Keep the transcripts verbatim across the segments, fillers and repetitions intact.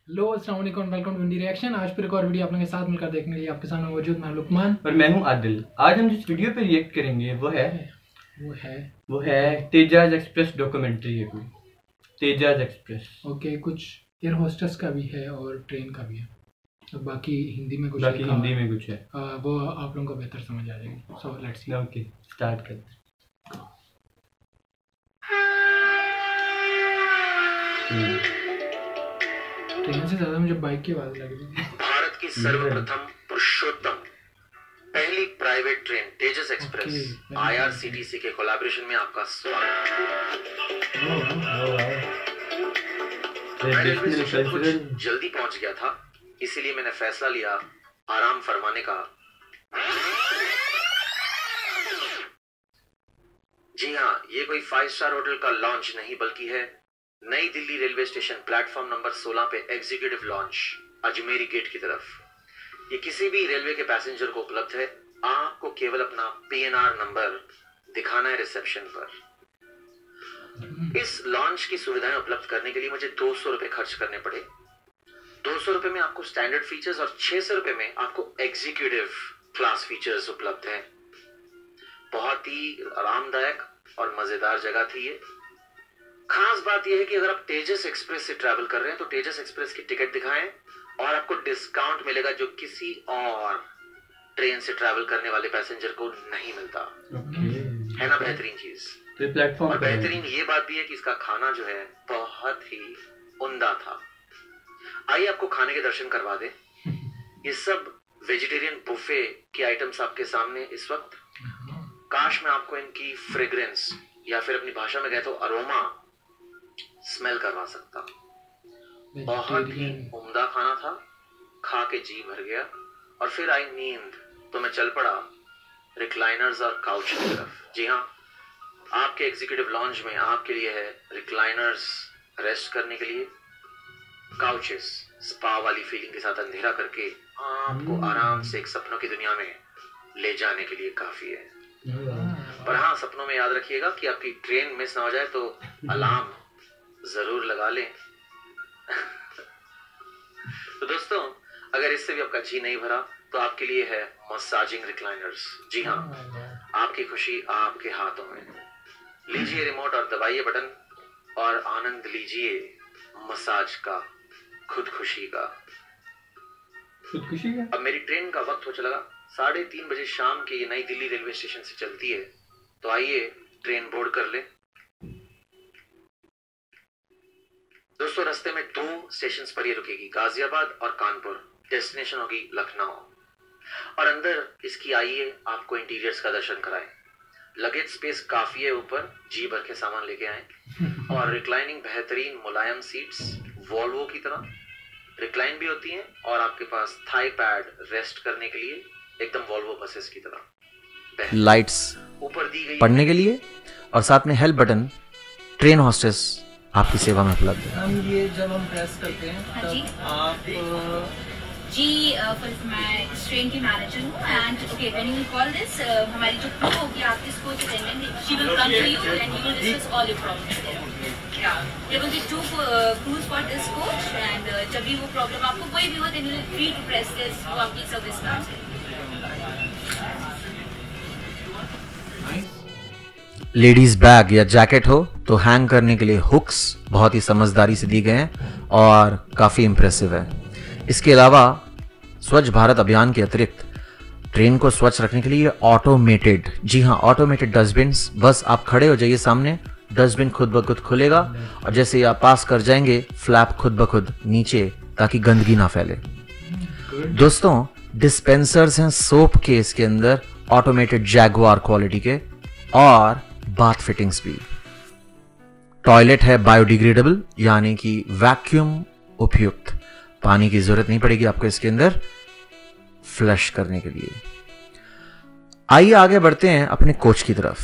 Hello अस्सलाम वालेकुम, welcome to indie reaction. आज फिर एक और वीडियो आप लोगों के साथ मिलकर देखने के लिए आपके सामने मौजूद मैं लुकमान और मैं हूं आदिल। आज हम जिस वीडियो पे रिएक्ट करेंगे वो है वो है वो है तेजाज एक्सप्रेस डॉक्यूमेंट्री है कोई तेजाज एक्सप्रेस। ओके, कुछ एयर होस्टेस का भी है और ट्रेन का भी है, तो बाकी हिंदी में कुछ बाकी हिंदी में कुछ है, आ, वो आप लोगों को बेहतर समझ आ जाएगी। So let's see. Okay start करते हैं। ट्रेन से ज्यादा मुझे बाइक की आवाज लग रही है। भारत की सर्वप्रथम पुरुषोत्तम पहली private train Tejas express IRCTC के कोलैबोरेशन में आपका स्वागत। मैं रेलवे स्टेशन कुछ जल्दी पहुंच गया था, इसीलिए मैंने फैसला लिया आराम फरमाने का। जी हाँ, ये कोई फाइव स्टार होटल का लॉन्च नहीं बल्कि है नई Delhi railway station platform number सोलह पे एग्जीक्यूटिव लॉन्च अजमेरी गेट की तरफ। ये किसी भी रेलवे के पैसेंजर को उपलब्ध है। आपको केवल अपना पीएनआर नंबर दिखाना है रिसेप्शन पर। इस लॉन्च की सुविधाएं उपलब्ध करने के लिए मुझे दो सौ रुपए खर्च करने पड़े। दो सौ रुपए में आपको स्टैंडर्ड फीचर्स और छह सौ रुपए में आपको एग्जीक्यूटिव क्लास फीचर्स उपलब्ध है। बहुत ही आरामदायक और मजेदार जगह थी ये। खास बात यह है कि अगर आप तेजस एक्सप्रेस से ट्रैवल कर रहे हैं तो तेजस एक्सप्रेस की टिकट दिखाएं और आपको डिस्काउंट मिलेगा जो किसी और ट्रेन से ट्रैवल करने वाले पैसेंजर को नहीं मिलता। okay. है ना बेहतरीन चीज। तो प्लेटफॉर्म और बेहतरीन ये बात भी है कि इसका खाना जो है बहुत ही उम्दा था। आइए आपको खाने के दर्शन करवा दे। ये सब वेजिटेरियन बुफे के आइटम्स आपके सामने इस वक्त। काश मैं आपको इनकी फ्रेग्रेंस या फिर अपनी भाषा में कहे तो अरोमा स्मेल करवा सकता। बहुत ही उम्दा खाना था, खा के जी भर गया और फिर आई नींद तो मैं चल पड़ा रिक्लाइनर्स और काउच की तरफ। जी हाँ, आपके एग्जीक्यूटिव लॉन्ज में आपके लिए है रिक्लाइनर्स रेस्ट करने के लिए, काउचेस स्पा वाली फीलिंग के साथ अंधेरा करके आपको आराम से एक सपनों की दुनिया में ले जाने के लिए काफी है। पर हाँ, सपनों में याद रखिएगा कि आपकी ट्रेन मिस ना हो जाए तो अलार्म जरूर लगा लें। तो दोस्तों, अगर इससे भी आपका जी नहीं भरा तो आपके लिए है मसाजिंग रिक्लाइनर्स। जी हाँ, आपकी खुशी आपके हाथों में। लीजिए रिमोट और दबाइए बटन और आनंद लीजिए मसाज का, खुदकुशी का। खुदकुशी का। अब मेरी ट्रेन का वक्त हो चला साढ़े तीन बजे शाम के। ये नई दिल्ली रेलवे स्टेशन से चलती है, तो आइए ट्रेन बोर्ड कर ले। दोस्तों, रास्ते में दो स्टेशंस पर ये रुकेगी, गाजियाबाद और कानपुर। डेस्टिनेशन होगी लखनऊ। और अंदर इसकी आइए आपको इंटीरियर्स का दर्शन कराएं। लगेज स्पेस काफी है ऊपर, जी भर के सामान लेके आए। और रिक्लाइनिंग बेहतरीन मुलायम सीट्स वॉल्वो की तरह रिक्लाइन भी होती हैं और आपके पास थाई पैड रेस्ट करने के लिए एकदम वॉल्वो बसेस की तरह। लाइट्स ऊपर दी गई पढ़ने के लिए और साथ में हेल्प बटन ट्रेन हॉस्टेस आपकी सेवा में उपलब्ध है। हम ये जब हम प्रेस करते हैं तब आप जी फर्स्ट मैं इस ट्रेन की मैनेजर हूँ and okay when you call this हमारी जो क्रू होगी आपकी coach attendant she will come to you and you will discuss all your problems there. या there will be two crews for this coach and जब भी वो problem आपको कोई भी हो then you will free to press this, वो आपकी सर्विस का है। लेडीज बैग या जैकेट हो तो हैंग करने के लिए हुक्स बहुत ही समझदारी से दी गए हैं और काफ़ी इम्प्रेसिव है। इसके अलावा स्वच्छ भारत अभियान के अतिरिक्त ट्रेन को स्वच्छ रखने के लिए ऑटोमेटेड, जी हाँ ऑटोमेटेड डस्टबिन्स। बस आप खड़े हो जाइए सामने, डस्टबिन खुद ब खुद खुलेगा और जैसे ही आप पास कर जाएंगे फ्लैप खुद ब खुद नीचे, ताकि गंदगी ना फैले। दोस्तों, डिस्पेंसर्स हैं सोप के इसके अंदर, ऑटोमेटेड जैगुआर क्वालिटी के, और बाथ फिटिंग्स भी। टॉयलेट है बायोडिग्रेडेबल यानी कि वैक्यूम उपयुक्त, पानी की जरूरत नहीं पड़ेगी आपको इसके अंदर फ्लश करने के लिए। आइए आगे बढ़ते हैं अपने कोच की तरफ।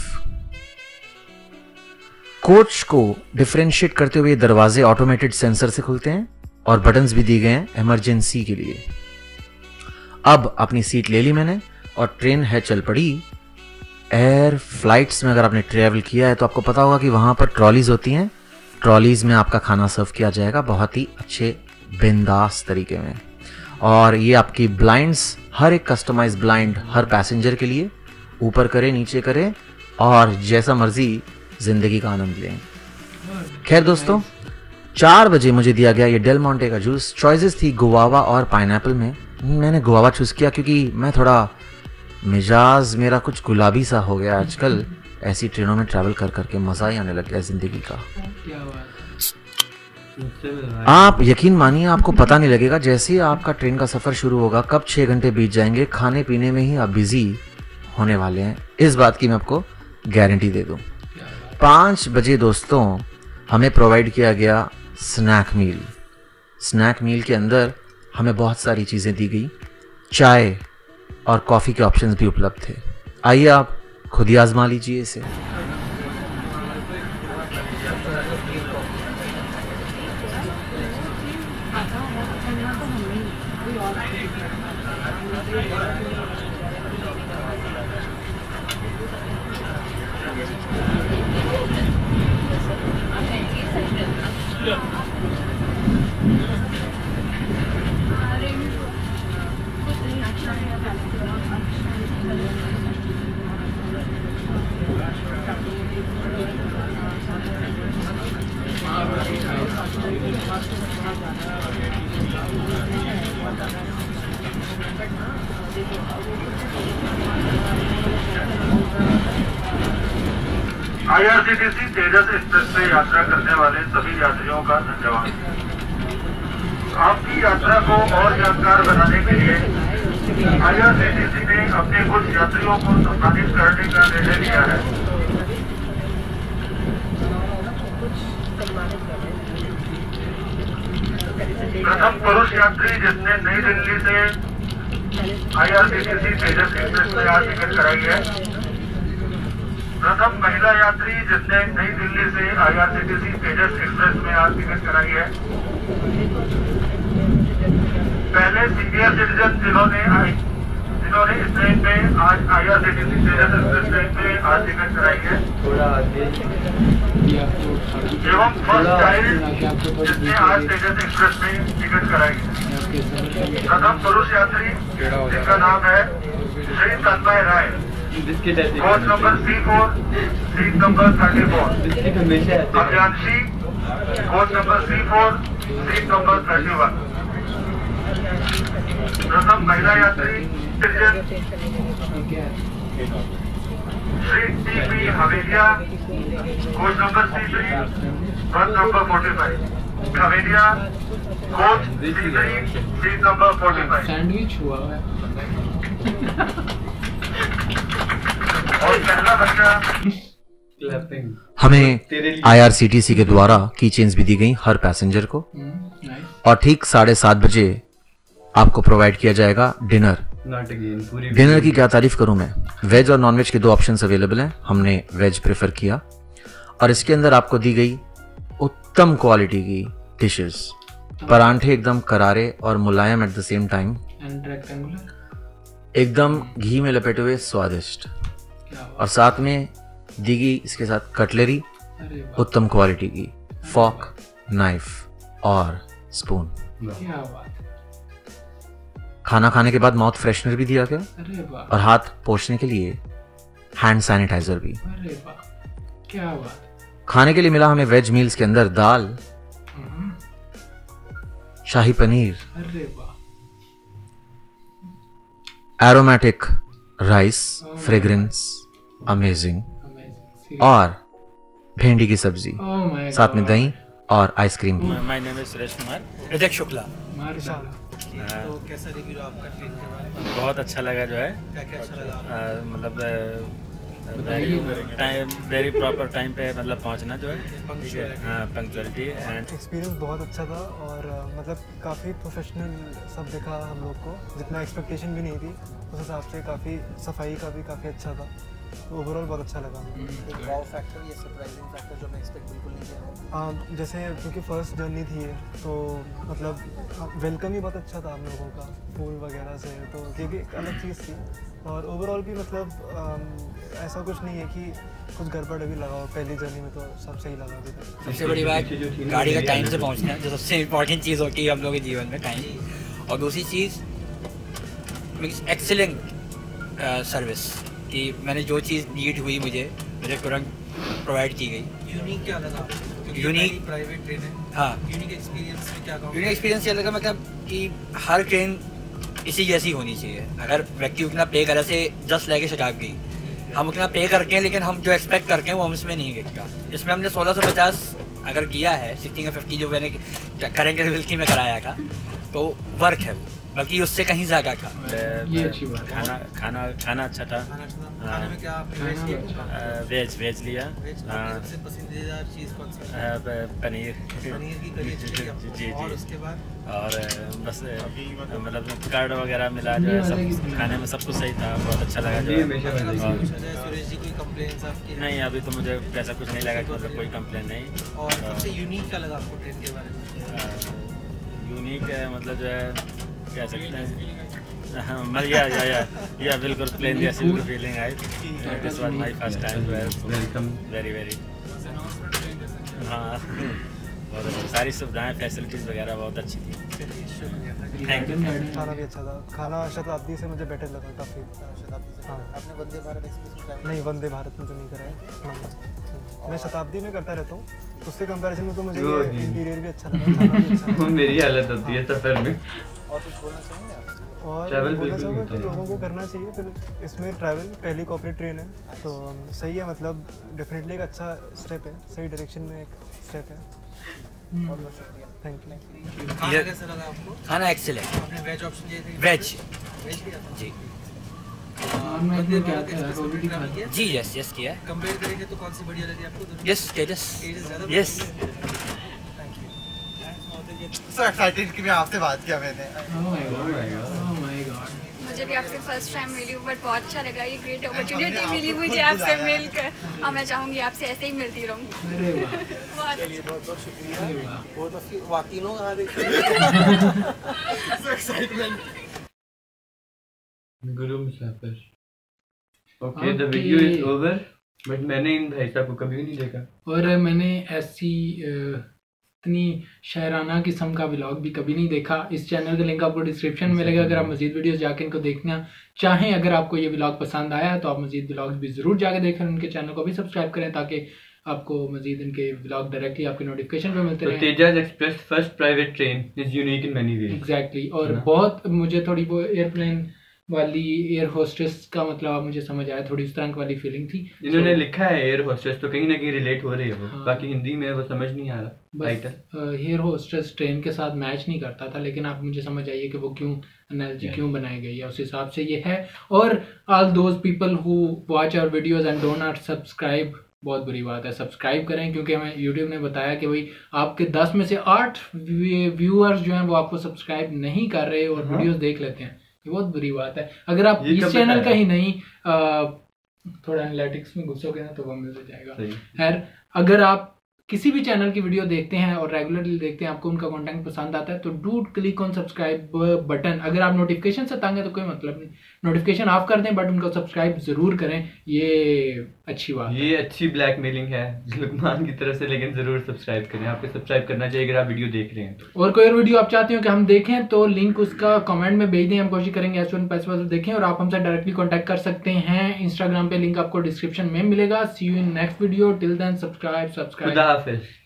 कोच को डिफरेंशिएट करते हुए दरवाजे ऑटोमेटेड सेंसर से खुलते हैं और बटन्स भी दिए गए हैं इमरजेंसी के लिए। अब अपनी सीट ले ली मैंने और ट्रेन है चल पड़ी। एयर फ्लाइट्स में अगर आपने ट्रेवल किया है तो आपको पता होगा कि वहां पर ट्रॉलीज होती हैं। ट्रॉलीज में आपका खाना सर्व किया जाएगा बहुत ही अच्छे बिंदास तरीके में। और ये आपकी ब्लाइंड्स, हर एक कस्टमाइज ब्लाइंड हर पैसेंजर के लिए, ऊपर करें नीचे करें और जैसा मर्जी जिंदगी का आनंद लें। खैर दोस्तों, चार बजे मुझे दिया गया ये डेल मोंटे का जूस। चॉइसेस थी गुआवा और पाइनएप्पल में। मैंने गुआवा चूज किया क्योंकि मैं थोड़ा मिजाज मेरा कुछ गुलाबी सा हो गया आजकल। ऐसी ट्रेनों में ट्रैवल कर करके मजा ही आने लग गया जिंदगी का। आप यकीन मानिए, आपको पता नहीं लगेगा जैसे ही आपका ट्रेन का सफर शुरू होगा कब छह घंटे बीत जाएंगे। खाने पीने में ही आप बिजी होने वाले हैं, इस बात की मैं आपको गारंटी दे दूं। पाँच बजे दोस्तों हमें प्रोवाइड किया गया स्नैक मील। स्नैक मील के अंदर हमें बहुत सारी चीज़ें दी गई, चाय और कॉफ़ी के ऑप्शंस भी उपलब्ध थे। आइए आप खुद ही आजमा लीजिए इसे। आईआरसीटीसी तेजस एक्सप्रेस से यात्रा करने वाले सभी यात्रियों का धन्यवाद। आपकी यात्रा को और यादगार बनाने के लिए आईआरसीटीसी ने अपने कुछ यात्रियों को सम्मानित करने का निर्णय लिया है। प्रथम पुरुष यात्री जिसने नई दिल्ली से आईआरसीटीसी तेजस एक्सप्रेस में आज टिकट कराई है। प्रथम महिला यात्री जिसने नई दिल्ली से आईआरसीटीसी तेजस एक्सप्रेस में आज टिकट कराई है। पहले सीनियर सिटीजन जिन्होंने जिन्होंने इस ट्रेन में आज आईआरसीटीसी तेजस एक्सप्रेस ट्रेन में आज टिकट कराई है। एवं फर्स्ट चाइल्ड जिसने आज तेजस एक्सप्रेस में टिकट कराई है। प्रथम पुरुष यात्री जिनका नाम है Shri Tanmay Rai, coach number C four, seat number thirty four. Abhiyanshi, coach number C four, seat number thirty one. प्रथम महिला यात्री Shri T P Haveliya, coach number C three, bus number forty five. Haveliya, coach C three, seat number forty five. Sandwich हुआ है। और पहला बच्चा हमें IRCTC के द्वारा की चेन्स भी दी गई हर पैसेंजर को। और ठीक साढ़े सात बजे आपको प्रोवाइड किया जाएगा डिनर। डिनर की क्या तारीफ करूं मैं, वेज और नॉन वेज के दो ऑप्शंस अवेलेबल हैं। हमने वेज प्रेफर किया और इसके अंदर आपको दी गई उत्तम क्वालिटी की डिशेस। परांठे एकदम करारे और मुलायम एट द सेम टाइम, एकदम घी में लपेटे हुए स्वादिष्ट। और साथ में दी गई इसके साथ कटलरी उत्तम क्वालिटी की, फॉर्क, नाइफ और स्पून। खाना खाने के बाद माउथ फ्रेशनर भी दिया गया और हाथ पोंछने के लिए हैंड सैनिटाइजर भी। क्या बात। खाने के लिए मिला हमें वेज मील्स के अंदर दाल, shahi paneer, aromatic rice, fragrance amazing, और भिंडी की सब्जी, साथ में दही और आइसक्रीम भी। My name is Suresh Kumar. रिजक शुक्ला। तो कैसा रिव्यू आपका ट्रेन के बारे में? बहुत अच्छा लगा जो है, क्या क्या अच्छा लगा? आ, मतलब टाइम वेरी प्रॉपर टाइम पे मतलब पहुंचना जो है, हाँ पंक्चुअलिटी एंड एक्सपीरियंस बहुत अच्छा था। और uh, मतलब काफ़ी प्रोफेशनल सब दिखा हम लोग को, जितना एक्सपेक्टेशन भी नहीं थी उस हिसाब से। काफ़ी सफाई का भी काफ़ी अच्छा था। तो ओवरऑल बहुत अच्छा लगा। वाव फैक्टर, ये सरप्राइजिंग फैक्टर जो मैं एक्सपेक्ट बिल्कुल नहीं किया। हाँ, जैसे क्योंकि फर्स्ट जर्नी थी ये, तो मतलब वेलकम ही बहुत अच्छा था हम लोगों का, फूल वगैरह से, तो ये भी एक अलग चीज़ थी। और ओवरऑल भी मतलब आम, ऐसा कुछ नहीं है कि कुछ गड़बड़ अभी लगा हो, पहली जर्नी में तो सब सही लगा अभी तक। सबसे बड़ी बात गाड़ी का टाइम से पहुंचना, जो सबसे इम्पोर्टेंट चीज़ होती है हम लोगों के जीवन में, टाइम। और दूसरी चीज़ एक्सीलेंट सर्विस, कि मैंने जो चीज़ नीड हुई मुझे मुझे तुरंत प्रोवाइड की गई। यूनिक क्या लगा? यूनिक प्राइवेट ट्रेन है। हाँ, यूनिक एक्सपीरियंस में क्या कहूँ? यूनिक एक्सपीरियंस ये लगा मतलब कि हर ट्रेन इसी जैसी होनी चाहिए। अगर व्यक्ति उतना पे करे से जस्ट लेके शताब्दी, हम उतना पे करते हैं लेकिन हम जो एक्सपेक्ट करते हैं वो हम इसमें नहीं दिखता। इसमें हमने सोलह सौ पचास अगर किया है, सिक्सटी का फिफ्टी जो मैंने करेंट एबिलिटी में कराया था, तो वर्क है, बल्कि उससे कहीं ज़्यादा था। ये अच्छी बात है। खाना खाना खाना अच्छा था। खाने में क्या आपने वेज लिया? वेज वेज लिया। सबसे पसंदीदा चीज़ कौन सी? पनीर पनीर की करी अच्छी लगी आपको? जी जी। और उसके बाद और बस मतलब कर्ड वगैरह मिला जो है सब खाने में सब कुछ सही था, बहुत अच्छा लगा जो है। सुरेश जी कोई कंप्लेंट्स आपकी? नहीं, अभी तो मुझे ऐसा कुछ नहीं लगा कि मतलब कोई कंप्लेन नहीं। और सबसे यूनिक क्या लगा आपको ट्रेन के बारे में? यूनिक है मतलब जो है कह सकते हैं, हाँ मतलब या या या या बिल्कुल प्लेन जैसी फीलिंग आई। This was my first time, welcome very very. हाँ बहुत अच्छा, सारी सुविधाएं फैसिलिटीज़ वगैरह बहुत अच्छी थी। Thank you. खाना भी अच्छा था, खाना शताब्दी से मुझे बेटर लगा काफ़ी। शताब्दी से? हाँ। आपने वंदे भारत एक्सप्रेस में ट्रैवल? नहीं, वंदे भारत में तो नहीं करा है। मैं शताब्दी में करता रहता हूँ, उससे कंपैरिजन में तो मुझे ये इंटीरियर भी अच्छा लगा, खाना भी अच्छा लगा। मेरी हालत होती है सफर में। और कुछ बोलना चाहेंगे आप? और ट्रैवल बोलना बिल्कुल चाहूँगा होता कि है। लोगों को करना चाहिए फिर इसमें ट्रैवल। पहली कॉर्पोरेट ट्रेन है तो सही है, मतलब डेफिनेटली एक अच्छा स्टेप है, सही डायरेक्शन में एक स्टेप है। बहुत बहुत शुक्रिया। Thank you. खाना कैसा लगा आपको? खाना एक्सीलेंट। आपने वेज ऑप्शन दिए थे? वेज वेज लिया था? जी वंदे भारत एक्सप्रेस में भी खाना किया? जी यस यस किया है। कंपेयर करेंगे तो कौन सी बढ़िया लगी आपको? यस तेजस तेजस ज़्यादा यस। सो एक्साइटेड कि मैं आपसे बात किया मैंने। Oh my God, oh my God। मुझे भी आपसे फर्स्ट टाइम मिली हूँ, बट बहुत अच्छा लगा। ये ग्रेट अपॉर्चुनिटी मिली मुझे आपसे मिलकर, और मैं चाहूँगी आपसे ऐसे ही मिलती रहूँ। अरे वाह, चलिए बहुत बहुत शुक्रिया। अरे वाह। बहुत वाकिलों आ रही सो excitement. Guru Musafir. Okay, the video is over, but मैंने इन भाई साहब को कभी नहीं देखा, और मैंने ऐसी इतनी शायराना किस्म का व्लॉग भी कभी नहीं देखा। इस चैनल का लिंक आपको डिस्क्रिप्शन में मिलेगा, अगर आप मजीद वीडियोस जाके इनको देखना चाहें। अगर आपको ये व्लॉग पसंद आया है तो आप मजीद व्लॉग्स भी ज़रूर जाके देखें, उनके चैनल को भी सब्सक्राइब करें ताकि आपको मजीद इनके व्लॉग डायरेक्टली आपके नोटिफिकेशन पे मिलते रहें। Tejas express first private train is unique in many ways. Exactly, और बहुत मुझे थोड़ी वो एयरप्लेन वाली एयर होस्टेस का मतलब आप मुझे समझ आया, थोड़ी उस तरह वाली फीलिंग थी। इन्होंने so, लिखा है एयर होस्टेस, तो कहीं ना कहीं रिलेट हो रही है वो। हाँ, बाकी हिंदी में वो समझ नहीं आ रहा टाइटल। एयर होस्टेस ट्रेन के साथ मैच नहीं करता था, लेकिन आप मुझे समझ आइए कि वो क्यों एनालॉजी क्यों बनाई गई है, उस हिसाब से ये है। और all those people who watch our videos and don't not subscribe, बहुत बुरी बात है, सब्सक्राइब करें, क्योंकि हमें यूट्यूब ने बताया कि भाई आपके दस में से आठ व्यूअर्स जो हैं वो आपको सब्सक्राइब नहीं कर रहे और वीडियोस देख लेते हैं। ये बहुत बुरी बात है। अगर आप इस चैनल का ही नहीं आ, थोड़ा एनालिटिक्स में घुसोगे ना तो वो मिल जाएगा। खैर, अगर आप किसी भी चैनल की वीडियो देखते हैं और रेगुलरली देखते हैं, आपको उनका कंटेंट पसंद आता है, तो do click on subscribe button. अगर आप नोटिफिकेशन से तंग है तो कोई मतलब नहीं, नोटिफिकेशन ऑफ कर दें, बट उनको सब्सक्राइब जरूर करें। ये अच्छी बात ये है। अच्छी ब्लैकमेलिंग है लुकमान की तरफ से, लेकिन जरूर सब्सक्राइब करें। आपको सब्सक्राइब करना चाहिए अगर आप वीडियो देख रहे हैं तो। और कोई और वीडियो आप चाहते हो कि हम देखें तो लिंक उसका कमेंट में भेज दें, हम कोशिश करेंगे एज सुन एज पॉसिबल देखें। और आप हमसे डायरेक्टली कॉन्टैक्ट कर सकते हैं इंस्टाग्राम पे, लिंक आपको डिस्क्रिप्शन में मिलेगा। See you in next video, till then subscribe subscribe. खुदा हाफिज।